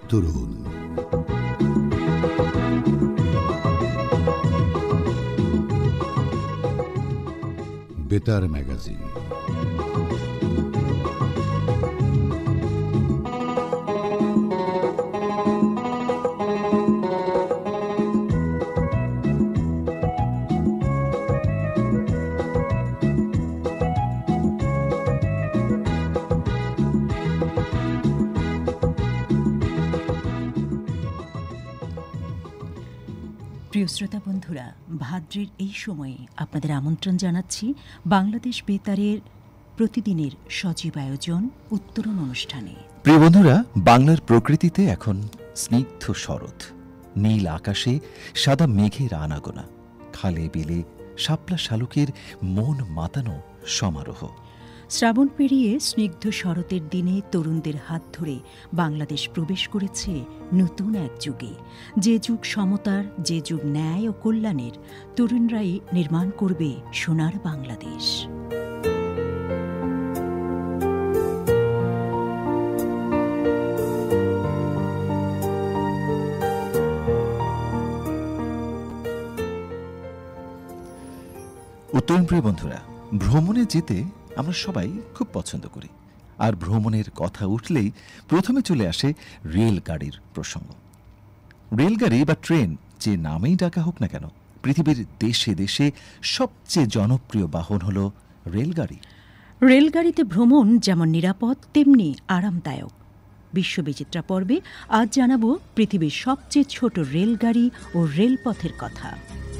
তরুণ। বেতার ম্যাগাজিন। প্রিয় শ্রোতা বন্ধুরা, ভাদ্রের এই সময়ে আপনাদের আমন্ত্রণ জানাচ্ছি বাংলাদেশ বেতারের প্রতিদিনের সজীব আয়োজন উত্তরণ অনুষ্ঠানে। প্রিয় বন্ধুরা, বাংলার প্রকৃতিতে এখন স্নিগ্ধ শরৎ, নীল আকাশে সাদা মেঘের আনাগোনা, খালে বিলে শাপলা শালুকের মন মাতানো সমারোহ। শ্রাবণ পেরিয়ে স্নিগ্ধ শরতের দিনে তরুণদের হাত ধরে বাংলাদেশ প্রবেশ করেছে নতুন এক যুগে। যে যুগ সমতার, যে যুগ ন্যায় ও কল্যাণের, তরুণরাই নির্মাণ করবে সোনার বাংলাদেশ। উত্তরণ প্রিয় বন্ধুরা, ভ্রমণে যেতে আমরা সবাই খুব পছন্দ করি, আর ভ্রমণের কথা উঠলেই প্রথমে চলে আসে রেলগাড়ির প্রসঙ্গ। রেলগাড়ি বা ট্রেন যে নামেই ডাকা হোক না কেন, পৃথিবীর দেশে দেশে সবচেয়ে জনপ্রিয় বাহন হল রেলগাড়ি। রেলগাড়িতে ভ্রমণ যেমন নিরাপদ তেমনি আরামদায়ক। বিশ্ববিচিত্রা পর্বে আজ জানাবো পৃথিবীর সবচেয়ে ছোট রেলগাড়ি ও রেলপথের কথা।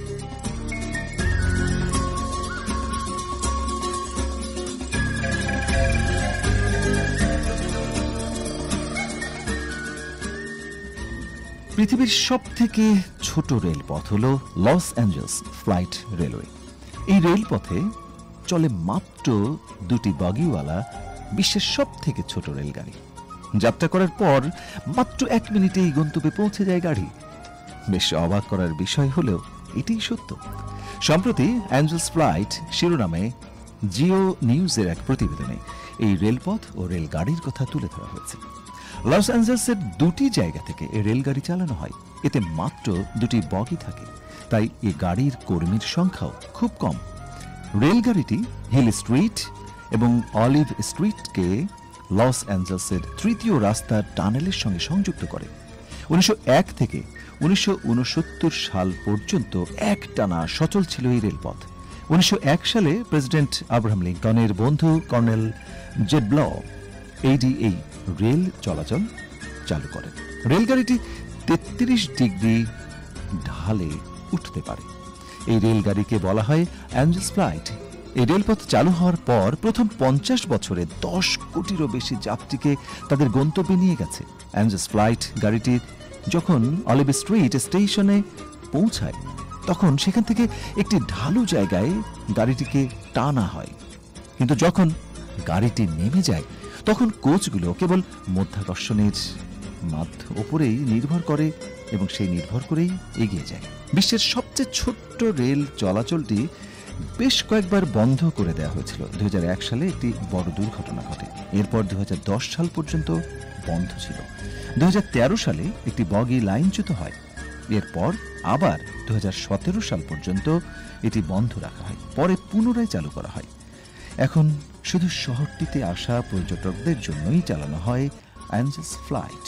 পৃথিবীর সব থেকে ছোট রেলপথ হল লস অ্যাঞ্জেলস ফ্লাইট রেলওয়ে। এই রেলপথে চলে মাত্র 2টি বগিওয়ালা বিশ্বের সব থেকে ছোট রেলগাড়ি। যাত্রা করার পর মাত্র 1 মিনিটেই গন্তব্যে পৌঁছে যায় গাড়ি। বেশ অবাক করার বিষয় হলেও এটাই সত্য। সম্প্রতি অ্যাঞ্জেলস ফ্লাইট শিরোনামে জিও নিউজের এক প্রতিবেদনে এই রেলপথ ও রেলগাড়ির কথা তুলে ধরা হয়েছে। লস অ্যাঞ্জেলসের 2টি জায়গা থেকে এই রেলগাড়ি চালানো হয়। এতে মাত্র 2টি বগি থাকে, তাই এই গাড়ির কর্মীর সংখ্যাও খুব কম। রেলগাড়িটি হিল স্ট্রিট এবং অলিভ স্ট্রিটকে লস অ্যাঞ্জেলসের 3য় রাস্তার টানেলের সঙ্গে সংযুক্ত করে। 1901 থেকে 1969 সাল পর্যন্ত একটানা সচল ছিল এই রেলপথ। 1901 সালে প্রেসিডেন্ট আব্রাহাম লিঙ্কনের বন্ধু কর্নেল জেড ল এই রেল চলাচল চালু করেন। রেলগাড়িটি 33 ডিগ্রি ঢালে উঠতে পারে। এই রেলগাড়িকে বলা হয় অ্যাঞ্জেলস ফ্লাইট। এই রেলপথ চালু হওয়ার পর প্রথম 50 বছরে 10 কোটিরও বেশি যাত্রীকে তাদের গন্তব্যে নিয়ে গেছে। অ্যাঞ্জেলস ফ্লাইট গাড়িটি যখন অলিভ স্ট্রিট স্টেশনে পৌঁছায়, তখন সেখান থেকে একটি ঢালু জায়গায় গাড়িটিকে টানা হয়। কিন্তু যখন গাড়িটি নেমে যায়, তখন কোচগুলো কেবল মধ্যাকর্ষণের ওপরেই নির্ভর করে এবং সেই নির্ভর করেই এগিয়ে যায়। বিশ্বের সবচেয়ে ছোট্ট রেল চলাচলটি বেশ কয়েকবার বন্ধ করে দেওয়া হয়েছিল। 2001 সালে একটি বড় দুর্ঘটনা ঘটে। এরপর 2010 সাল পর্যন্ত বন্ধ ছিল। 2013 সালে একটি বগি লাইনচ্যুত হয়। এরপর আবার 2017 সাল পর্যন্ত এটি বন্ধ রাখা হয়, পরে পুনরায় চালু করা হয়। এখন শুধু শহরটিতে আসা পর্যটকদের জন্যই চালানো হয় অ্যাঞ্জেলস ফ্লাইট।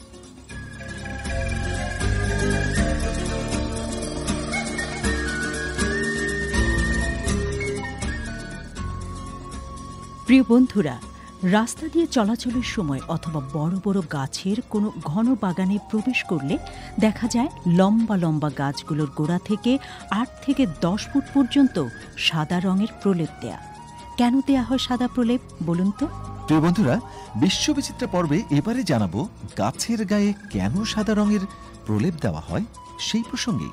প্রিয় বন্ধুরা, রাস্তা দিয়ে চলাচলের সময় অথবা বড় বড় গাছের কোনো ঘন বাগানে প্রবেশ করলে দেখা যায় লম্বা লম্বা গাছগুলোর গোড়া থেকে 8 থেকে 10 ফুট পর্যন্ত সাদা রঙের প্রলেপ দেয়া। কেন দেয়া হয় সাদা প্রলেপ বলুন তো? প্রিয় বন্ধুরা, বিশ্ববিচিত্রা পর্বে এবারে জানাবো গাছের গায়ে কেন সাদা রঙের প্রলেপ দেওয়া হয় সেই প্রসঙ্গে।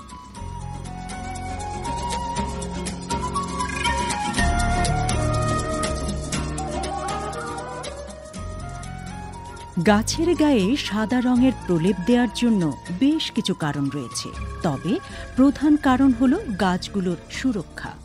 গাছের গায়ে সাদা রঙের প্রলেপ দেওয়ার জন্য বেশ কিছু কারণ রয়েছে, তবে প্রধান কারণ হল গাছগুলোর সুরক্ষা।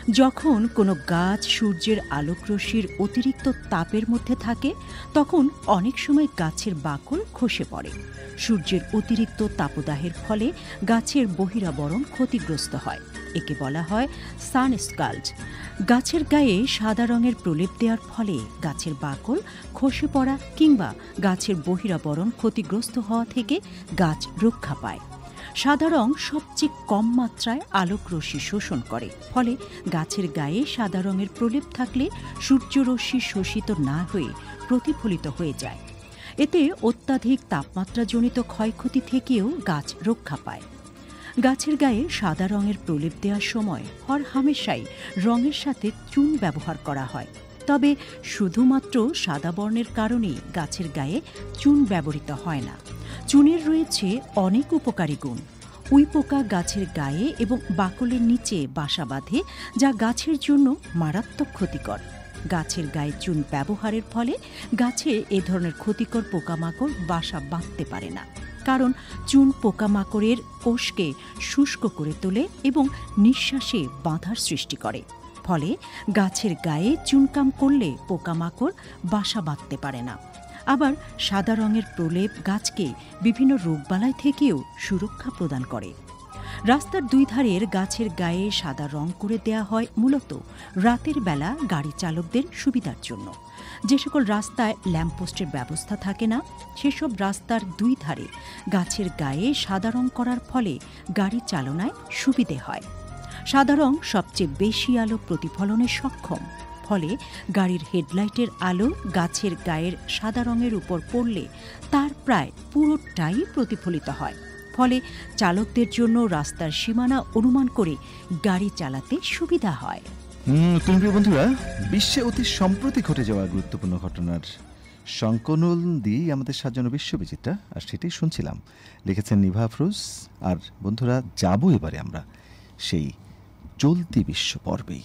যখন কোনো গাছ সূর্যের আলোকরশ্মির অতিরিক্ত তাপের মধ্যে থাকে তখন অনেক সময় গাছের বাকল খসে পড়ে। সূর্যের অতিরিক্ত তাপদাহের ফলে গাছের বহিরাবরণ ক্ষতিগ্রস্ত হয়। একে বলা হয় সানস্কাল্ড। গাছের গায়ে সাদা রঙের প্রলেপ দেওয়ার ফলে গাছের বাকল খসে পড়া কিংবা গাছের বহিরাবরণ ক্ষতিগ্রস্ত হওয়া থেকে গাছ রক্ষা পায়। সাদা রং সবচেয়ে কম মাত্রায় আলোক রশ্মি শোষণ করে, ফলে গাছের গায়ে সাদা রঙের প্রলেপ থাকলে সূর্যরশ্মি শোষিত না হয়ে প্রতিফলিত হয়ে যায়। এতে অত্যাধিক তাপমাত্রাজনিত ক্ষয়ক্ষতি থেকেও গাছ রক্ষা পায়। গাছের গায়ে সাদা রঙের প্রলেপ দেওয়ার সময় হরহামেশাই রঙের সাথে চুন ব্যবহার করা হয়। তবে শুধুমাত্র সাদা বর্ণের কারণেই গাছের গায়ে চুন ব্যবহৃত হয় না। চুনের রয়েছে অনেক উপকারী গুণ। উইপোকা গাছের গায়ে এবং বাকলের নিচে বাসা বাঁধে, যা গাছের জন্য মারাত্মক ক্ষতিকর। গাছের গায়ে চুন ব্যবহারের ফলে গাছে এ ধরনের ক্ষতিকর পোকামাকড় বাসা বাঁধতে পারে না, কারণ চুন পোকামাকড়ের কোষকে শুষ্ক করে তোলে এবং নিঃশ্বাসে বাধার সৃষ্টি করে। ফলে গাছের গায়ে চুনকাম করলে পোকামাকড় বাসা বাঁধতে পারে না। আবার সাদা রঙের প্রলেপ গাছকে বিভিন্ন রোগবালাই থেকেও সুরক্ষা প্রদান করে। রাস্তার দুই ধারের গাছের গায়ে সাদা রং করে দেয়া হয় মূলত রাতের বেলা গাড়ি চালকদের সুবিধার জন্য। যে সকল রাস্তায় ল্যাম্পপোস্টের ব্যবস্থা থাকে না, সেসব রাস্তার দুই ধারে গাছের গায়ে সাদা রং করার ফলে গাড়ি চালনায় সুবিধে হয়। সাদা রং সবচেয়ে বেশি আলো প্রতিফলনে সক্ষম, ফলে গাড়ির হেডলাইটের আলো গাছের গায়ের সাদা রঙের উপর পড়লে তার প্রায় পুরোটাই প্রতিফলিত হয়। ফলে চালকদের জন্য রাস্তার সীমানা অনুমান করে গাড়ি চালাতে সুবিধা হয়। প্রিয় বন্ধুরা, বিশ্বে অতি সম্প্রতি ঘটে যাওয়া গুরুত্বপূর্ণ ঘটনার সংকলন দিয়ে আমাদের সাজানো বিশ্ববিচিত্রা, আর সেটাই শুনছিলাম। লিখেছেন নিভা আফরোজ। আর বন্ধুরা, যাব এবারে আমরা সেই চলতি বিশ্ব পর্বেই।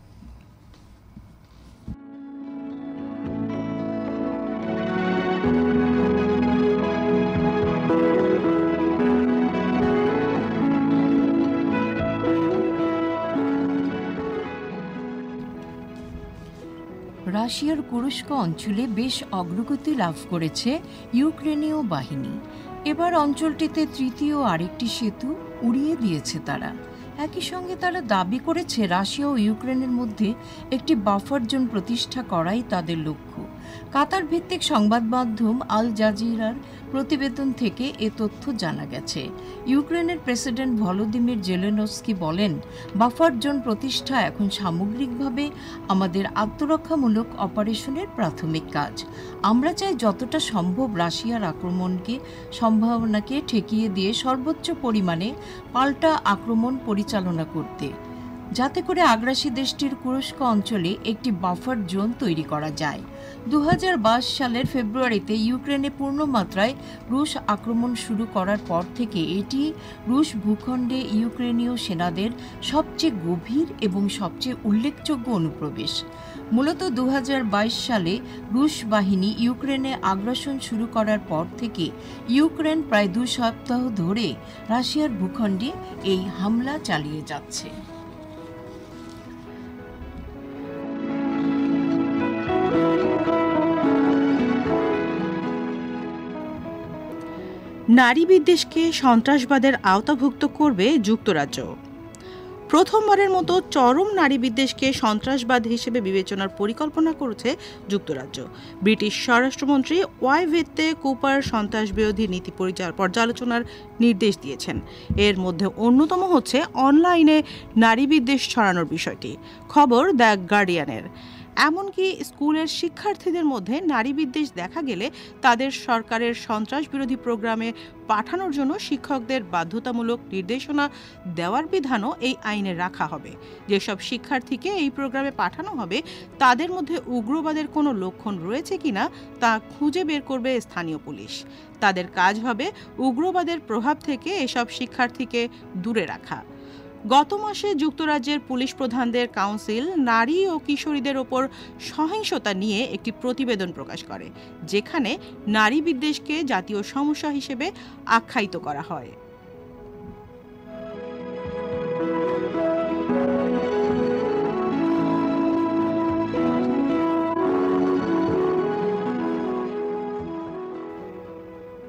রাশিয়ার কুরস্ক অঞ্চলে বেশ অগ্রগতি লাভ করেছে ইউক্রেনীয় বাহিনী। এবার অঞ্চলটিতে তৃতীয় আরেকটি সেতু উড়িয়ে দিয়েছে তারা। একই সঙ্গে তারা দাবি করেছে রাশিয়া ও ইউক্রেনের মধ্যে একটি বাফার জোন প্রতিষ্ঠা করাই তাদের লক্ষ্য। কাতার ভিত্তিক সংবাদ মাধ্যম আল জাজিরার প্রতিবেদন থেকে এ তথ্য জানা গেছে। ইউক্রেনের প্রেসিডেন্ট ভলোদিমির জেলেনস্কি বলেন, বাফার জোন প্রতিষ্ঠা এখন সামগ্রিকভাবে আমাদের আত্মরক্ষামূলক অপারেশনের প্রাথমিক কাজ। আমরা চাই যতটা সম্ভব রাশিয়ার সম্ভাবনাকে ঠেকিয়ে দিয়ে সর্বোচ্চ পরিমাণে পাল্টা আক্রমণ পরিচালনা করতে, যাতে করে আগ্রাসী দেশটির কুরস্ক অঞ্চলে একটি বাফার জোন তৈরি করা যায়। 2022 সালের ফেব্রুয়ারিতে ইউক্রেনে পূর্ণমাত্রায় রুশ আক্রমণ শুরু করার পর থেকে এটি রুশ ভূখণ্ডে ইউক্রেনীয় সেনাদের সবচেয়ে গভীর এবং সবচেয়ে উল্লেখযোগ্য অনুপ্রবেশ। মূলত 2022 সালে রুশ বাহিনী ইউক্রেনে আগ্রাসন শুরু করার পর থেকে ইউক্রেন প্রায় 2 সপ্তাহ ধরে রাশিয়ার ভূখণ্ডে এই হামলা চালিয়ে যাচ্ছে। নারী বিদ্বেষকে সন্ত্রাসবাদের আওতাভুক্ত করবে যুক্তরাজ্য। প্রথমবারের মতো চরম নারী বিদ্বেষকে সন্ত্রাসবাদ হিসেবে বিবেচনার পরিকল্পনা করেছে যুক্তরাজ্য। ব্রিটিশ স্বরাষ্ট্রমন্ত্রী ওয়াইভেতে কুপার সন্ত্রাস বিরোধী নীতি পর্যালোচনার নির্দেশ দিয়েছেন। এর মধ্যে অন্যতম হচ্ছে অনলাইনে নারী বিদ্বেষ ছড়ানোর বিষয়টি। খবর দ্য গার্ডিয়ানের। এমনকি স্কুলের শিক্ষার্থীদের মধ্যে নারী বিদ্বেষ দেখা গেলে তাদের সরকারের সন্ত্রাস বিরোধী প্রোগ্রামে পাঠানোর জন্য শিক্ষকদের বাধ্যতামূলক নির্দেশনা দেওয়ার বিধানও এই আইনে রাখা হবে। যেসব শিক্ষার্থীকে এই প্রোগ্রামে পাঠানো হবে তাদের মধ্যে উগ্রবাদের কোনো লক্ষণ রয়েছে কিনা তা খুঁজে বের করবে স্থানীয় পুলিশ। তাদের কাজ হবে উগ্রবাদের প্রভাব থেকে এসব শিক্ষার্থীকে দূরে রাখা। গত মাসে যুক্তরাজ্যের পুলিশ প্রধানদের কাউন্সিল নারী ও কিশোরীদের ওপর সহিংসতা নিয়ে একটি প্রতিবেদন প্রকাশ করে, যেখানে নারী বিদ্বেষকে জাতীয় সমস্যা হিসেবে আখ্যায়িত করা হয়।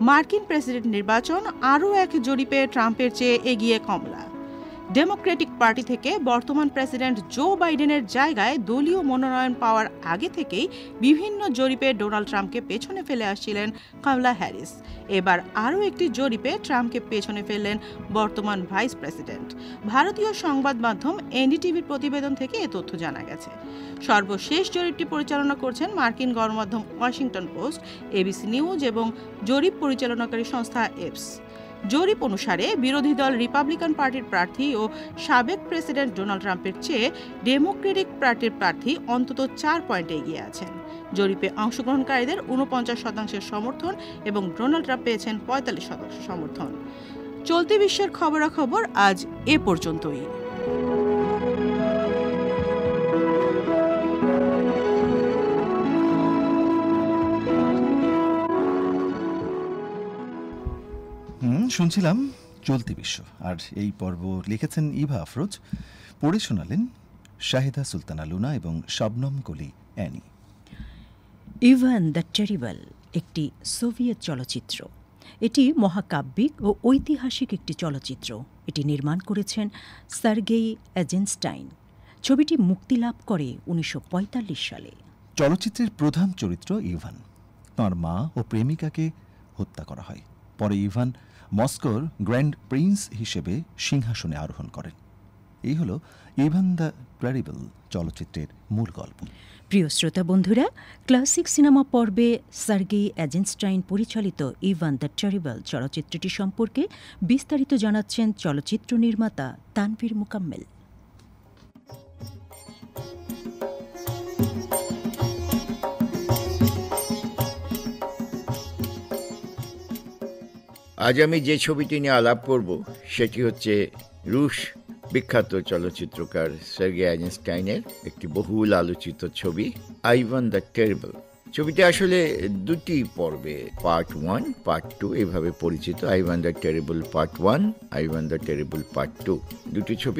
মার্কিন প্রেসিডেন্ট নির্বাচন আরও এক জরিপে ট্রাম্পের চেয়ে এগিয়ে কমলা। ডেমোক্রেটিক পার্টি থেকে বর্তমান প্রেসিডেন্ট জো বাইডেনের জায়গায় দলীয় মনোনয়ন পাওয়ার আগে থেকেই বিভিন্ন জরিপে ডোনাল্ড ট্রাম্পকে পেছনে ফেলে আসছিলেন কামলা হ্যারিস। এবার আরও একটি জরিপে ট্রাম্পকে পেছনে ফেললেন বর্তমান ভাইস প্রেসিডেন্ট। ভারতীয় সংবাদ মাধ্যম এনডিটিভির প্রতিবেদন থেকে এ তথ্য জানা গেছে। সর্বশেষ জরিপটি পরিচালনা করছেন মার্কিন গণমাধ্যম ওয়াশিংটন পোস্ট, এবিসি নিউজ এবং জরিপ পরিচালনাকারী সংস্থা এপস। জরিপ অনুসারে বিরোধী দল রিপাবলিকান পার্টির প্রার্থী ও সাবেক প্রেসিডেন্ট ডোনাল্ড ট্রাম্পের চেয়ে ডেমোক্রেটিক পার্টির প্রার্থী অন্তত 4 পয়েন্টে এগিয়ে আছেন। জরিপে অংশগ্রহণকারীদের 49% সমর্থন এবং ডোনাল্ড ট্রাম্প পেয়েছেন 45% সমর্থন। চলতি বিশ্বের খবরাখবর আজ এ পর্যন্তই। শুনছিলাম চলতি বিশ্ব, আর এই পর্ব লিখেছেন ইভা আফরোজ, পড়ে শোনালেন শাহিদা সুলতানা লুনা এবং Shabnam Koli Annie. Ivan the Terrible একটি সোভিয়েত চলচ্চিত্র। এটি মহাকাব্যিক ও ঐতিহাসিক একটি চলচ্চিত্র। এটি নির্মাণ করেছেন সার্গেই এজেনস্টাইন। ছবিটি মুক্তিলাভ করে 1945 সালে। চলচ্চিত্রের প্রধান চরিত্র ইভান। তাঁর মা ও প্রেমিকাকে হত্যা করা হয়। পরে ইভান মস্কোর গ্র্যান্ড প্রিন্স হিসেবে সিংহাসনে আরোহণ করেন। এই হল ইভান দ্য টেরিবল চলচ্চিত্রের মূল গল্প। প্রিয় শ্রোতা বন্ধুরা, ক্লাসিক সিনেমা পর্বে সার্গেই এজেনস্টাইন পরিচালিত ইভান দ্য টেরিবল চলচ্চিত্রটি সম্পর্কে বিস্তারিত জানাচ্ছেন চলচ্চিত্র নির্মাতা তানভীর মুকাম্মেল। আজ আমি যে ছবিটি নিয়ে আলাপ করব সেটি হচ্ছে রুশ বিখ্যাত চলচ্চিত্রকার সার্গেই আইজেনস্টাইনের একটি বহুল আলোচিত ছবি আইভান দ্য টেরিবল। ছবিটি আসলে দুটি পর্বে, পার্ট 1, পার্ট 2 এভাবে পরিচিত। Ivan the Terrible part 1, Ivan the Terrible part 2, দুটি ছবি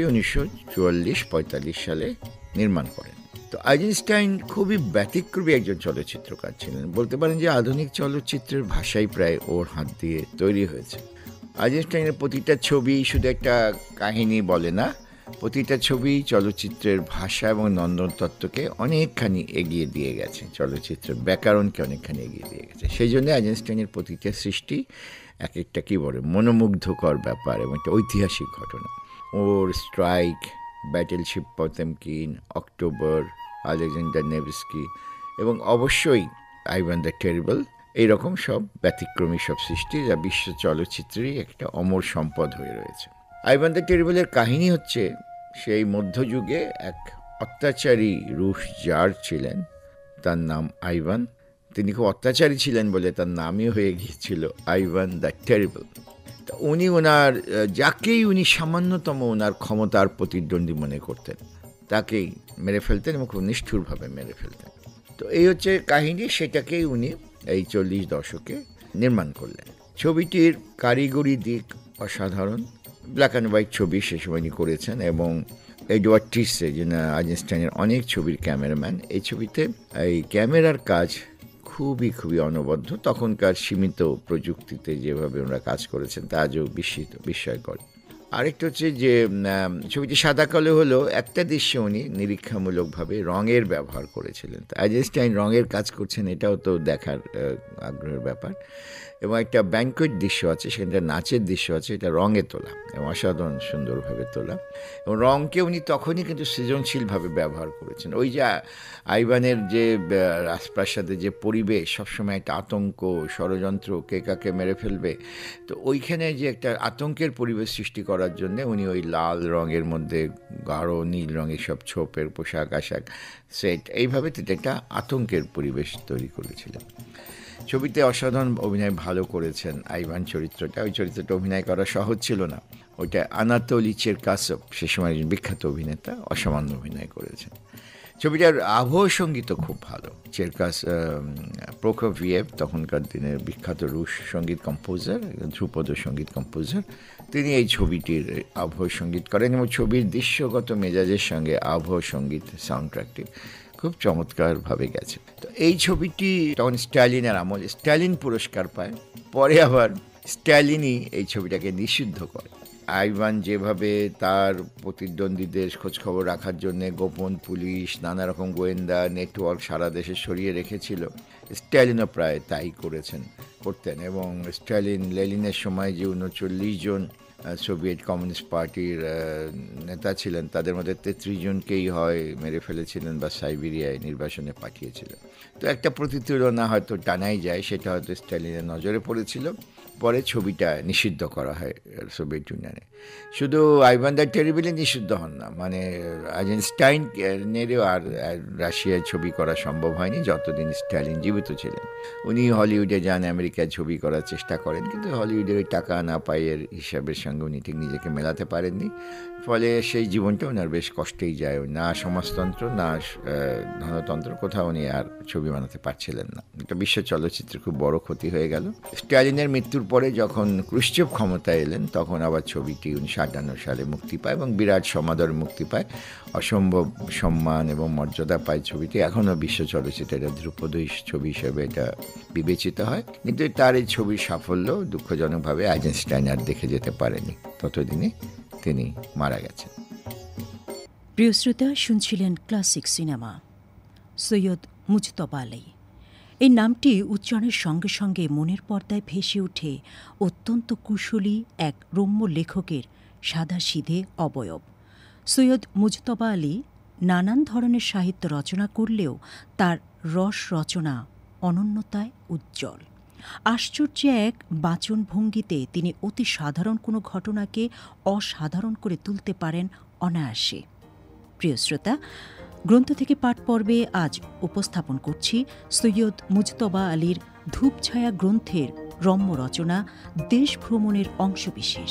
1944-45 সালে নির্মাণ করেন। তো আইজেনস্টাইন খুবই ব্যতিক্রমী একজন চলচ্চিত্রকার ছিলেন। বলতে পারেন যে আধুনিক চলচ্চিত্রের ভাষাই প্রায় ওর হাত দিয়ে তৈরি হয়েছে। আইজেনস্টাইনের প্রতিটা ছবি শুধু একটা কাহিনী বলে না, প্রতিটা ছবি চলচ্চিত্রের ভাষা এবং নন্দনতত্ত্বকে অনেকখানি এগিয়ে দিয়ে গেছে, চলচ্চিত্রের ব্যাকরণকে অনেকখানি এগিয়ে দিয়ে গেছে। সেই জন্য আইজেনস্টাইনের প্রতিটা সৃষ্টি এক একটা কী বলে মনোমুগ্ধকর ব্যাপার এবং একটা ঐতিহাসিক ঘটনা। ওর Strike, Battleship Potemkin, October, Alexander Nevsky এবং অবশ্যই আইভান দ্য টেরিবল, এইরকম সব ব্যতিক্রমী সব সৃষ্টি যা বিশ্ব চলচ্চিত্রেরই একটা অমর সম্পদ হয়ে রয়েছে। আইভান দ্য টেরিবলের কাহিনী হচ্ছে সেই মধ্যযুগে এক অত্যাচারী রুশ জার ছিলেন, তার নাম আইভান। তিনি খুব অত্যাচারী ছিলেন বলে তার নামই হয়ে গিয়েছিল আইভান দ্য টেরিবল। তা উনি ওনার যাকেই উনি সামান্যতম ওনার ক্ষমতার প্রতিদ্বন্দ্বী মনে করতেন তাকেই মেরে ফেলতেন এবং খুব নিষ্ঠুরভাবে মেরে ফেলতেন। তো এই হচ্ছে কাহিনী, সেটাকেই উনি এই 40 দশকে নির্মাণ করলেন। ছবিটির কারিগরি দিক অসাধারণ। ব্ল্যাক অ্যান্ড হোয়াইট ছবি সে সময় উনি করেছেন এবং এডওয়ার্ড টিসে, যিনি আইজেনস্টাইনের অনেক ছবির ক্যামেরাম্যান, এই ছবিতে এই ক্যামেরার কাজ খুবই অনবদ্য। তখনকার সীমিত প্রযুক্তিতে যেভাবে ওনারা কাজ করেছেন তা আজও বিস্ময়কর। আরেকটা হচ্ছে যে ছবিটি সাদা কালো হলেও একটা দৃশ্যে উনি নিরীক্ষামূলকভাবে রঙের ব্যবহার করেছিলেন। আইজেনস্টাইন রঙের কাজ করছেন, এটাও তো দেখার আগ্রহের ব্যাপার। এবং একটা ব্যাংকুয়েট দৃশ্য আছে, সেখানটা নাচের দৃশ্য আছে, এটা রঙে তোলা এবং অসাধারণ সুন্দরভাবে তোলা। এবং রঙকে উনি তখনই কিন্তু সৃজনশীলভাবে ব্যবহার করেছেন। ওই যে আইভানের যে রাজপ্রাসাদে যে পরিবেশ, সবসময় একটা আতঙ্ক, ষড়যন্ত্র, কে কাকে মেরে ফেলবে, তো ওইখানে যে একটা আতঙ্কের পরিবেশ সৃষ্টি করার জন্য উনি ওই লাল রঙের মধ্যে গাঢ় নীল রঙের সব ছোপের পোশাক আশাক সেট, এইভাবে তিনি একটা আতঙ্কের পরিবেশ তৈরি করেছিলেন। ছবিতে অসাধারণ অভিনয় ভালো করেছেন আইভান চরিত্রটা। ওই চরিত্রটা অভিনয় করা সহজ ছিল না। ওইটা আনাতোলি চেরকাসভ, সে সময় একজন বিখ্যাত অভিনেতা, অসামান্য অভিনয় করেছেন। ছবিটার আবহ সঙ্গীতও খুব ভালো। প্রোকোফিয়েভ, তখনকার দিনের বিখ্যাত রুশ সঙ্গীত কম্পোজার, ধ্রুপদ সঙ্গীত কম্পোজার, তিনি এই ছবিটির আবহ সঙ্গীত করেন এবং ছবির দৃশ্যগত মেজাজের সঙ্গে আবহ সঙ্গীত সাউন্ড ট্র্যাকটি খুব চমৎকারভাবে গেছে। তো এই ছবিটি তখন স্ট্যালিনের আমল, স্ট্যালিন পুরস্কার পায়, পরে আবার স্ট্যালিনই এই ছবিটাকে নিষিদ্ধ করে। আইভান যেভাবে তার প্রতিদ্বন্দ্বীদের খোঁজখবর রাখার জন্য গোপন পুলিশ, নানা রকম গোয়েন্দা নেটওয়ার্ক সারা দেশে সরিয়ে রেখেছিল, স্ট্যালিনও প্রায় তাই করতেন। এবং স্ট্যালিন লেনিনের সময় যে 39 জন সোভিয়েত কমিউনিস্ট পার্টির নেতা ছিলেন, তাদের মধ্যে 33 জনকেই হয় মেরে ফেলেছিলেন বা সাইবেরিয়ায় নির্বাসনে পাঠিয়েছিলেন। তো একটা প্রতিতুলনা হয়তো টানাই যায়, সেটা হয়তো স্ট্যালিনের নজরে পড়েছিল। পরে ছবিটা নিষিদ্ধ করা হয় সোভিয়েত ইউনিয়নে। শুধু আইভান দ্য টেরিবলই নিষিদ্ধ হন না, মানে আইজেনস্টাইনেরও আর রাশিয়ায় ছবি করা সম্ভব হয়নি যতদিন স্ট্যালিন জীবিত ছিলেন। উনি হলিউডে যান, আমেরিকায় ছবি করার চেষ্টা করেন, কিন্তু হলিউডের টাকা না পাইয়ের হিসাবের সঙ্গে উনি ঠিক নিজেকে মেলাতে পারেননি। ফলে সেই জীবনটা ওনার বেশ কষ্টেই যায়, না সমাজতন্ত্র না ধনতন্ত্র, কোথাও উনি আর ছবি বানাতে পারছিলেন না। এটা বিশ্ব চলচ্চিত্রে খুব বড় ক্ষতি হয়ে গেল। স্ট্যালিনের মৃত্যুর পরে যখন ক্রুশ্চেভ ক্ষমতায় এলেন, তখন আবার ছবিটি 1958 সালে মুক্তি পায় এবং বিরাট সমাদর মুক্তি পায়, অসম্ভব সম্মান এবং মর্যাদা পায় ছবিটি। এখনও বিশ্ব চলচ্চিত্রের ধ্রুপদী ছবি হিসেবে এটা বিবেচিত হয়। কিন্তু তার এই ছবির সাফল্য দুঃখজনকভাবে আইজেনস্টাইন আর দেখে যেতে পারেনি, ততদিনে তিনি মারা গেছেন। প্রিয় শ্রোতা, শুনছিলেন ক্লাসিক সিনেমা। সৈয়দ মুজতবা আলী, এই নামটি উচ্চারণের সঙ্গে সঙ্গে মনের পর্দায় ভেসে ওঠে অত্যন্ত কুশলী এক রম্য লেখকের সাদাসিধে অবয়ব। সৈয়দ মুজতবা আলী নানান ধরনের সাহিত্য রচনা করলেও তার রস রচনা অনন্যতায় উজ্জ্বল। আশ্চর্য এক বাচনভঙ্গিতে তিনি অতি সাধারণ কোনো ঘটনাকে অসাধারণ করে তুলতে পারেন অনায়াসে। প্রিয় শ্রোতা, গ্রন্থ থেকে পাঠ পর্বে আজ উপস্থাপন করছি সৈয়দ মুজতবা আলীর ধূপছায়া গ্রন্থের রম্য রচনা দেশ ভ্রমণের অংশবিশেষ।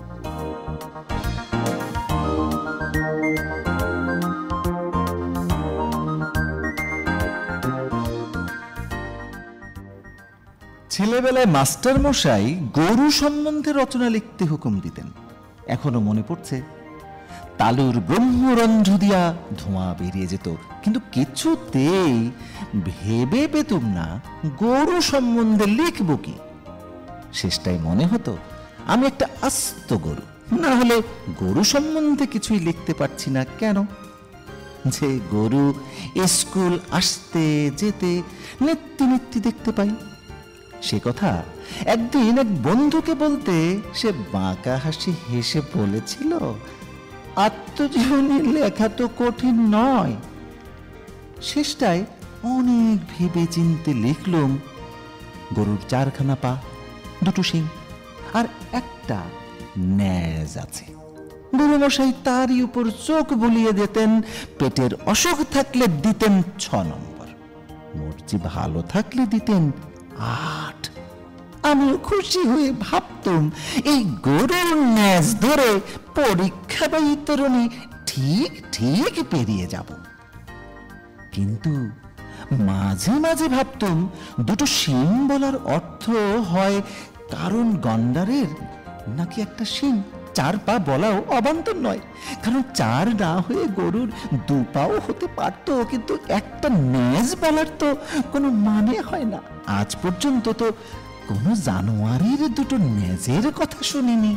ছেলেবেলায় মাস্টার মশাই গরু সম্বন্ধে রচনা লিখতে হুকুম দিতেন। এখনো মনে পড়ছে, তালুর ব্রহ্মরন্ধ্র দিয়া ধোঁয়া বেরিয়ে যেত, কিন্তু কিছুতেই ভেবে পেতুম না গরু সম্বন্ধে লিখব কি। শেষটাই মনে হতো আমি একটা আস্ত গরু, না হলে গরু সম্বন্ধে কিছুই লিখতে পারছি না কেন। যে গরু স্কুল আসতে যেতে নিত্যি দেখতে পাই, সে কথা একদিন এক বন্ধুকে বলতে সে বাঁকা হাসি হেসে বলেছিল, আত্মজীবনী লেখা তো কঠিন নয়। শেষটায় অনেক ভেবে চিনতে লিখলুম, গরুর 4খানা পা, 2টো শিং আর একটা ন্যাজ আছে। গুরুমশাই তারই উপর চোখ বুলিয়ে দিতেন, পেটের অসুখ থাকলে দিতেন 6 নম্বর, মর্জি ভালো থাকলে দিতেন 8। আমিও খুশি হয়ে ভাবতুম এই গরুর ন্যাজ ধরে পরীক্ষা বা ইতরণী ঠিক পেরিয়ে যাব। কিন্তু মাঝে মাঝে ভাবতুম 2টো শিং বলার অর্থ হয় কারণ গন্ডারের, নাকি একটা শিং 4 পা বলাও অবান্তর নয়, কারণ 4 না হয়ে গরুর 2 পাও হতে পারত, কিন্তু একটা ন্যাজ বলার তো কোনো মানে হয় না। আজ পর্যন্ত তো কোনো জানোয়ারের 2টো ন্যাজের কথা শুনিনি।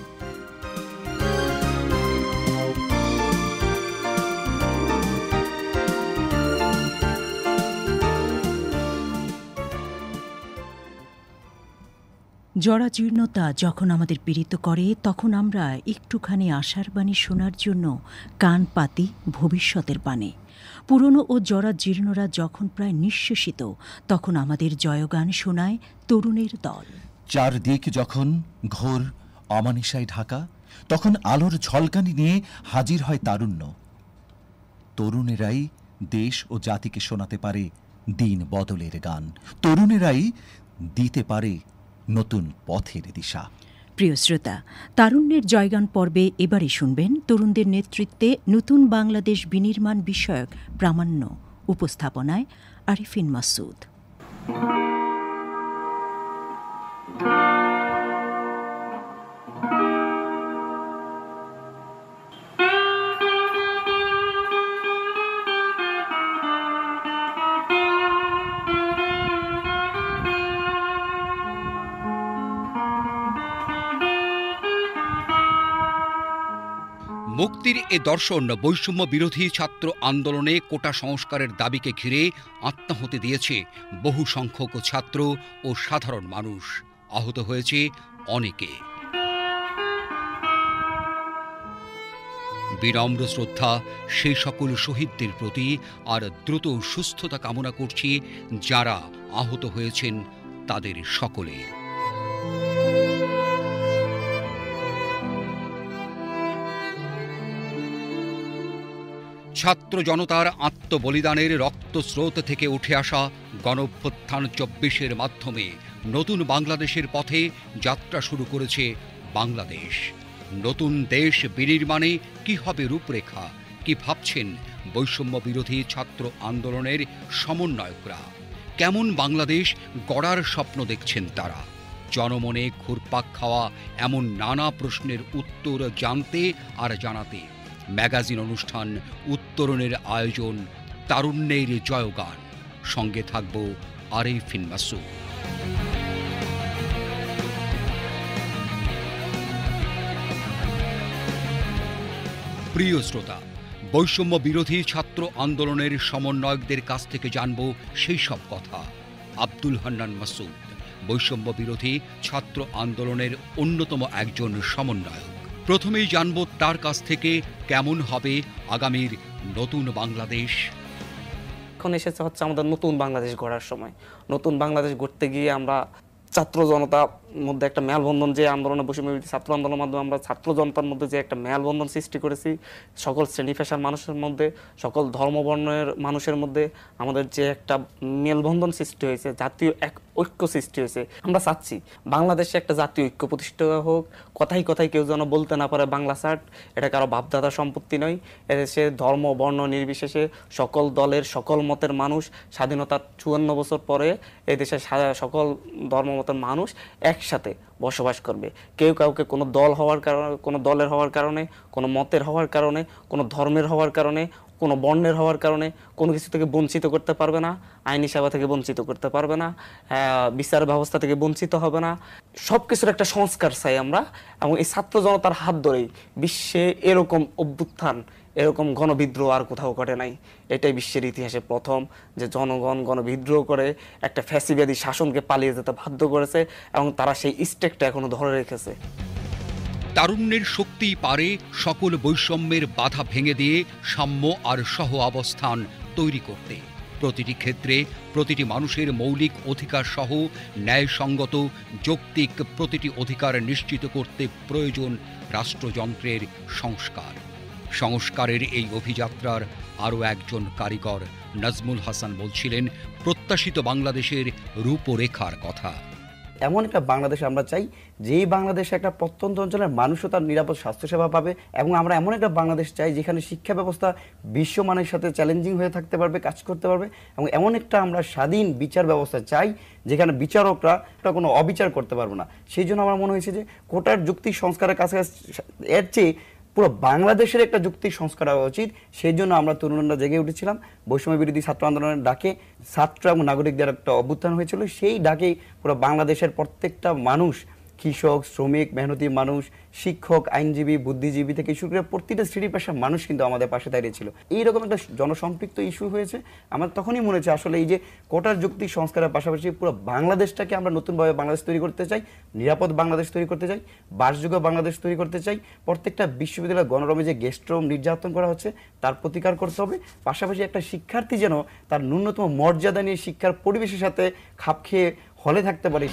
জরাজীর্ণতা যখন আমাদের পীড়িত করে, তখন আমরা একটুখানি আশার বাণী শোনার জন্য কান পাতি ভবিষ্যতের পানে। পুরনো ও জরাজীর্ণরা যখন প্রায় নিঃশেষিত, তখন আমাদের জয়গান শোনায় তরুণের দল। চারদিক যখন ঘোর অমানিসায় ঢাকা, তখন আলোর ঝলকানি নিয়ে হাজির হয় তারুণ্য। তরুণেরাই দেশ ও জাতিকে শোনাতে পারে দিন বদলের গান, তরুণেরাই দিতে পারে নতুন পথের দিশা। প্রিয় শ্রোতা, তারুণ্যের জয়গান পর্বে এবারে শুনবেন তরুণদের নেতৃত্বে নতুন বাংলাদেশ বিনির্মাণ বিষয়ক প্রামাণ্য উপস্থাপনায় আরিফিন মাসুদ। মুক্তির এ দর্শন বৈষম্য বিরোধী ছাত্র আন্দোলনে কোটা সংস্কারের দাবিকে ঘিরে আত্মাহুতি দিয়েছে বহু সংখ্যক ছাত্র ও সাধারণ মানুষ। আহত হয়েছে অনেকে। বিনম্র শ্রদ্ধা সেই সকল শহীদদের প্রতি, আর দ্রুত সুস্থতা কামনা করছি যারা আহত হয়েছেন তাদের সকলের। ছাত্র জনতার আত্মবলিদানের রক্তস্রোত থেকে উঠে আসা গণঅভ্যুত্থান ২৪-এর মাধ্যমে নতুন বাংলাদেশের পথে যাত্রা শুরু করেছে বাংলাদেশ। নতুন দেশ বিনির্মাণে কি হবে রূপরেখা, কি ভাবছেন বৈষম্য বিরোধী ছাত্র আন্দোলনের সমন্বয়করা? কেমন বাংলাদেশ গড়ার স্বপ্ন দেখছেন তারা? জনমনে ঘুরপাক খাওয়া এমন নানা প্রশ্নের উত্তর জানতে আর জানাতে ম্যাগাজিন অনুষ্ঠান উত্তরণের আয়োজন তারুণ্যের জয়গান। সঙ্গে থাকব আরেফিন মাসুদ। প্রিয় শ্রোতা, বৈষম্য বিরোধী ছাত্র আন্দোলনের সমন্বয়কদের কাছ থেকে জানব সেই সব কথা। আব্দুল হান্নান মাসুদ বৈষম্য বিরোধী ছাত্র আন্দোলনের অন্যতম একজন সমন্বয়ক। প্রথমেই জানব তার কাছ থেকে কেমন হবে আগামীর নতুন বাংলাদেশ। এখন এসেছে হচ্ছে আমাদের নতুন বাংলাদেশ গড়ার সময়। নতুন বাংলাদেশ গড়তে গিয়ে আমরা ছাত্র জনতার মধ্যে একটা মেলবন্ধন, যে আন্দোলনে বৈষম্য বিরোধী ছাত্র আন্দোলনের মাধ্যমে আমরা ছাত্র জনতার মধ্যে যে একটা মেলবন্ধন সৃষ্টি করেছি, সকল শ্রেণী পেশার মানুষের মধ্যে, সকল ধর্মবর্ণের মানুষের মধ্যে আমাদের যে একটা মেলবন্ধন সৃষ্টি হয়েছে, জাতীয় এক ঐক্য সৃষ্টি হয়েছে। আমরা চাচ্ছি বাংলাদেশে একটা জাতীয় ঐক্য প্রতিষ্ঠিত হোক। কথাই কথাই কেউ যেন বলতে না পারে বাংলা ছাড়, এটা কারো বাপদাদার সম্পত্তি নয়। এদেশে ধর্ম বর্ণ নির্বিশেষে সকল দলের সকল মতের মানুষ, স্বাধীনতার ৫৪ বছর পরে এদেশে সকল ধর্মমতের মানুষ একসাথে বসবাস করবে। কেউ কাউকে কোনো দল হওয়ার কারণে, কোনো দলের হওয়ার কারণে, কোনো মতের হওয়ার কারণে, কোনো ধর্মের হওয়ার কারণে, কোনো বর্ণের হওয়ার কারণে কোনো কিছু থেকে বঞ্চিত করতে পারবে না। আইনি সেবা থেকে বঞ্চিত করতে পারবে না, বিচার ব্যবস্থা থেকে বঞ্চিত হবে না। সব কিছুর একটা সংস্কার চাই আমরা, এবং এই ছাত্র জনতার হাত ধরেই বিশ্বে এরকম অভ্যুত্থান, এরকম গণবিদ্রোহ আর কোথাও ঘটে নাই। এটাই বিশ্বের ইতিহাসে প্রথম যে জনগণ গণবিদ্রোহ করে একটা ফ্যাসিবাদী শাসনকে পালিয়ে যেতে বাধ্য করেছে, এবং তারা সেই স্টেকটা এখনো ধরে রেখেছে। তারুণ্যের শক্তিই পারে সকল বৈষম্যের বাধা ভেঙে দিয়ে সাম্য আর সহ অবস্থান তৈরি করতে। প্রতিটি ক্ষেত্রে প্রতিটি মানুষের মৌলিক অধিকার সহ ন্যায়সঙ্গত যৌক্তিক প্রতিটি অধিকার নিশ্চিত করতে প্রয়োজন রাষ্ট্রযন্ত্রের সংস্কার। সংস্কারের এই অভিযাত্রার আরও একজন কারিগর নাজমুল হাসান বলছিলেন প্রত্যাশিত বাংলাদেশের রূপরেখার কথা। এমন একটা বাংলাদেশ আমরা চাই, যেই বাংলাদেশে একটা প্রত্যন্ত অঞ্চলের মানুষও তার নিরাপদ স্বাস্থ্যসেবা পাবে, এবং আমরা এমন একটা বাংলাদেশ চাই যেখানে শিক্ষা ব্যবস্থা বিশ্বমানের সাথে চ্যালেঞ্জিং হয়ে থাকতে পারবে, কাজ করতে পারবে, এবং এমন একটা আমরা স্বাধীন বিচার ব্যবস্থা চাই যেখানে বিচারকরা কোনো অবিচার করতে পারবে না। সেই জন্য আমার মনে হয়েছে যে কোটার যুক্তি সংস্কারের কাছাকাছি এর চেয়ে পুরো বাংলাদেশের একটা যুক্তি সংস্কার হওয়া উচিত। সেই জন্য আমরা তরুণরা জেগে উঠেছিলাম। বৈষম্য বিরোধী ছাত্র আন্দোলনের ডাকে ছাত্র এবং নাগরিকদের একটা অভ্যুত্থান হয়েছিল। সেই ডাকেই পুরো বাংলাদেশের প্রত্যেকটা মানুষ, কৃষক, শ্রমিক, মেহনতি মানুষ, শিক্ষক, আইনজীবী, বুদ্ধিজীবী থেকে শুরু করে প্রতিটা শ্রেণী পেশার মানুষ কিন্তু আমাদের পাশে দাঁড়িয়েছিল। এইরকম একটা জনসম্পৃক্ত ইস্যু হয়েছে। আমার তখনই মনে হচ্ছে আসলে এই যে কোটার যুক্তি সংস্কারের পাশাপাশি পুরো বাংলাদেশটাকে আমরা নতুনভাবে বাংলাদেশ তৈরি করতে চাই, নিরাপদ বাংলাদেশ তৈরি করতে চাই, বাসযোগ্য বাংলাদেশ তৈরি করতে চাই। প্রত্যেকটা বিশ্ববিদ্যালয় গণরমে যে গেস্ট রুম নির্যাতন করা হচ্ছে তার প্রতিকার করতে হবে। পাশাপাশি একটা শিক্ষার্থী যেন তার ন্যূনতম মর্যাদা নিয়ে শিক্ষার পরিবেশের সাথে খাপ খেয়ে হলে থাকতে পারে।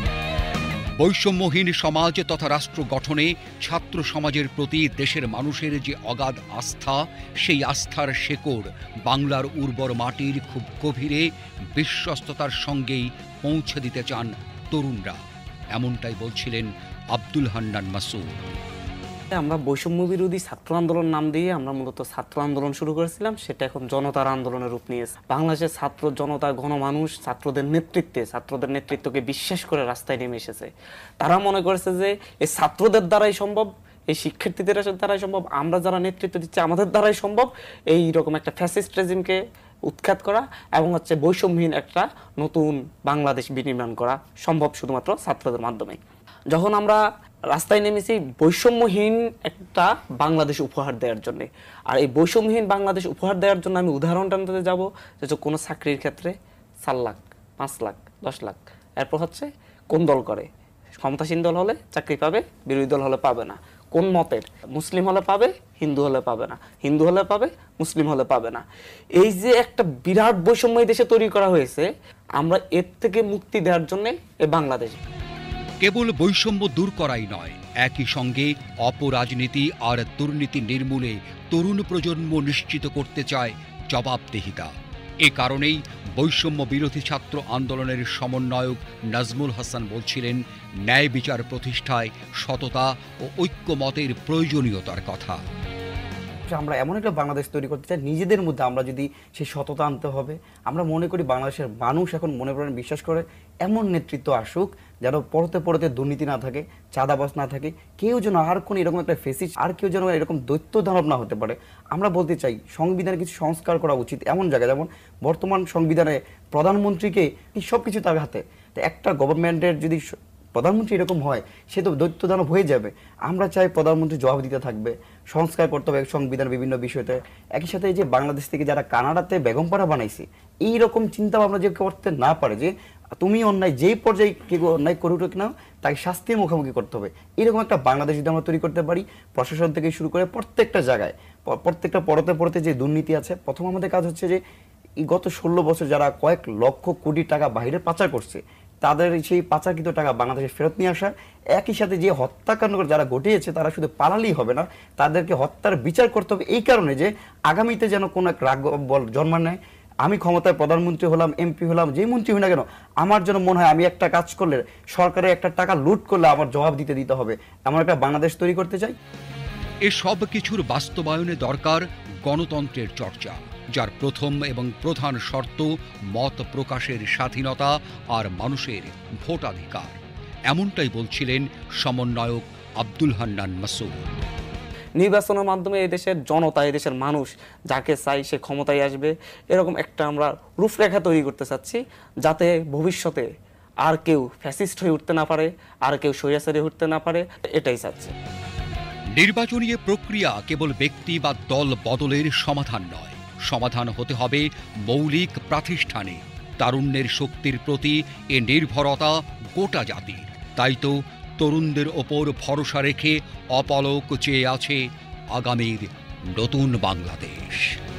বৈষম্যহীন সমাজ তথা রাষ্ট্র গঠনে ছাত্র সমাজের প্রতি দেশের মানুষের যে অগাধ আস্থা, সেই আস্থার শেকড় বাংলার উর্বর মাটির খুব গভীরে বিশ্বস্ততার সঙ্গেই পৌঁছে দিতে চান তরুণরা। এমনটাই বলছিলেন আব্দুল হান্নান মাসুদ। আমরা বৈষম্য বিরোধী ছাত্র আন্দোলন নাম দিয়ে আমরা মূলত ছাত্র আন্দোলন শুরু করেছিলাম, সেটা এখন জনতার আন্দোলনের রূপ নিয়েছে। বাংলাদেশের ছাত্র জনতা, গণমানুষ ছাত্রদের নেতৃত্বকে বিশ্বাস করে রাস্তায় নেমে এসেছে। তারা মনে করেছে যে এই ছাত্রদের দ্বারাই সম্ভব, এই শিক্ষার্থীদের দ্বারাই সম্ভব, আমরা যারা নেতৃত্ব দিচ্ছি আমাদের দ্বারাই সম্ভব এই রকম একটা ফ্যাসিস্ট রেজিমকে উৎখাত করা এবং বৈষম্যহীন একটা নতুন বাংলাদেশ বিনির্মাণ করা সম্ভব শুধুমাত্র ছাত্রদের মাধ্যমে। যখন আমরা রাস্তায় নেমেছি বৈষম্যহীন একটা বাংলাদেশ উপহার দেওয়ার জন্য। আর এই বৈষম্যহীন বাংলাদেশ উপহার দেওয়ার জন্য আমি উদাহরণ টানতে যাব যে কোনো চাকরির ক্ষেত্রে 4 লাখ, 5 লাখ, 10 লাখ, এরপর হচ্ছে কোন দল করে, ক্ষমতাসীন দল হলে চাকরি পাবে, বিরোধী দল হলে পাবে না, কোন মতের, মুসলিম হলে পাবে, হিন্দু হলে পাবে না, হিন্দু হলে পাবে, মুসলিম হলে পাবে না। এই যে একটা বিরাট বৈষম্য দেশে তৈরি করা হয়েছে, আমরা এর থেকে মুক্তি দেওয়ার জন্য এই বাংলাদেশ। কেবল বৈষম্য দূর করাই নয়, একই সঙ্গে অপরাজনীতি আর দুর্নীতি নির্মূলে তরুণ প্রজন্ম নিশ্চিত করতে চায় জবাবদিহিতা। এ কারণেই বৈষম্য বিরোধী ছাত্র আন্দোলনের সমন্বয়ক নাজমুল হাসান বলছিলেন, ন্যায় বিচার প্রতিষ্ঠায় সততা ও ঐক্যমতের প্রয়োজনীয়তার কথা। আমরা এমন একটা বাংলাদেশ তৈরি করতে চাই, নিজেদের মধ্যে আমরা যদি সেই সততা আনতে হবে। আমরা মনে করি বাংলাদেশের মানুষ এখন মনে করেন বিশ্বাস করে এমন নেতৃত্ব আসুক যেন পরতে পরতে দুর্নীতি না থাকে, চাঁদাবাজ না থাকে, কেউ যেন আর কোনো এরকম একটা ফেসিস, আর কেউ যেন এরকম দৈত্য দানব না হতে পারে। আমরা বলতে চাই সংবিধানে কিছু সংস্কার করা উচিত এমন জায়গায়, যেমন বর্তমান সংবিধানে প্রধানমন্ত্রীকে সব কিছু তার হাতে। তো একটা গভর্নমেন্টের যদি প্রধানমন্ত্রী এরকম হয়, সে তো দৈত্য দানব হয়ে যাবে। আমরা চাই প্রধানমন্ত্রী জবাব দিতে থাকবে, সংস্কার করতে হবে সংবিধানের বিভিন্ন বিষয়তে। একই সাথে এই যে বাংলাদেশ থেকে যারা কানাডাতে বেগমপাড়া বানাইছে, এইরকম চিন্তা ভাবনা যে করতে না পারে যে তুমি অন্যায় যেই পর্যায়ে কেউ অন্যায় করে উঠুক না, তাকে শাস্তির মুখোমুখি করতে হবে, এরকম একটা বাংলাদেশ যদি আমরা তৈরি করতে পারি, প্রশাসন থেকে শুরু করে প্রত্যেকটা জায়গায়, প্রত্যেকটা পরতে পরতে যে দুর্নীতি আছে, প্রথম আমাদের কাজ হচ্ছে যে গত 16 বছর যারা কয়েক লক্ষ কোটি টাকা বাইরে পাচার করছে, তাদের সেই পাচারকৃত টাকা বাংলাদেশে ফেরত নিয়ে আসা। একই সাথে যে হত্যাকাণ্ড যারা ঘটিয়েছে তারা শুধু পালালেই হবে না, তাদেরকে হত্যার বিচার করতে হবে, এই কারণে যে আগামীতে যেন কোনো এক রাগ বল জন্ম নেয়। আমি ক্ষমতায় প্রধানমন্ত্রী হলাম, এমপি হলাম, যেই মন্ত্রী হই না কেন, আমার যেন মনে হয় আমি একটা কাজ করলে, সরকারের একটা টাকা লুট করলে আমার জবাব দিতে হবে, এমন একটা বাংলাদেশ তৈরি করতে চাই। এ সব কিছুর বাস্তবায়নে দরকার গণতন্ত্রের চর্চা, যার প্রথম এবং প্রধান শর্ত মত প্রকাশের স্বাধীনতা আর মানুষের ভোটাধিকার। এমনটাই বলছিলেন সমন্বয়ক আব্দুল হান্নান মাসুদ। নির্বাচনের মাধ্যমে এই দেশের জনতা, এই দেশের মানুষ যাকে চাই সে ক্ষমতায় আসবে, এরকম একটা আমরা রূপরেখা তৈরি করতে চাচ্ছি, যাতে ভবিষ্যতে আর কেউ ফ্যাসিস্ট হয়ে উঠতে না পারে, আর কেউ স্বৈরাচারী উঠতে না পারে, এটাই চাচ্ছে। নির্বাচনী প্রক্রিয়া কেবল ব্যক্তি বা দল বদলের সমাধান নয়, সমাধান হতে হবে মৌলিক প্রাতিষ্ঠানিক। তারুণ্যের শক্তির প্রতি এ নির্ভরতা গোটা জাতির। তাই তো তরুণদের ওপর ভরসা রেখে অপলক চেয়ে আছে আগামীর নতুন বাংলাদেশ।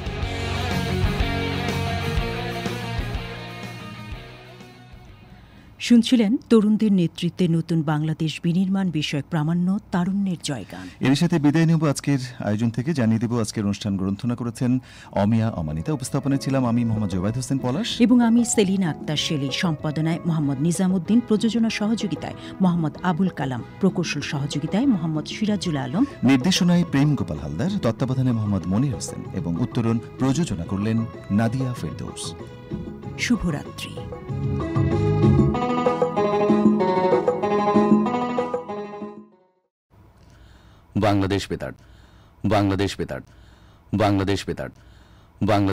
শুনছিলেন তরুণদের নেতৃত্বে নতুন বাংলাদেশ বিনির্মাণ বিষয়ক প্রামাণ্য তারুণ্যের জয়গান। এর সাথে বিদায় নেব আজকের আয়োজন থেকে। জানিয়ে দেব আজকের অনুষ্ঠান গ্রন্থনা করেছেন অমিয়া অমানিতা, উপস্থাপনায় ছিলাম আমি মোহাম্মদ জোবায়েদ হোসেন পলাশ এবং আমি সেলিনা আক্তার শেলী, সম্পাদনায় মোহাম্মদ নিজামুদ্দিন, প্রযোজনা সহযোগিতায় মোহাম্মদ আবুল কালাম, প্রকৌশল সহযোগিতায় মোহাম্মদ সিরাজুল আলম, নির্দেশনায় প্রেম গোপাল হালদার, তত্ত্বাবধানে মোহাম্মদ মনির হোসেন এবং উত্তরণ প্রযোজনা করলেন নাদিয়া ফেরদৌস। শুভরাত্রি। বাংলাদেশ বেতার, বাংলাদেশ বেতার, বাংলাদেশ বেতার, বাংলাদেশ